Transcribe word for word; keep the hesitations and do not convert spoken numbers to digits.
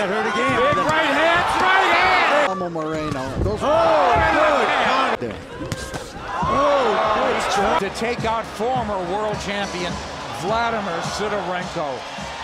get hurt again. Big right hands, right hand. Elmo Moreno. Those oh, good. Oh, good. To take out former world champion Vladimir Sidorenko.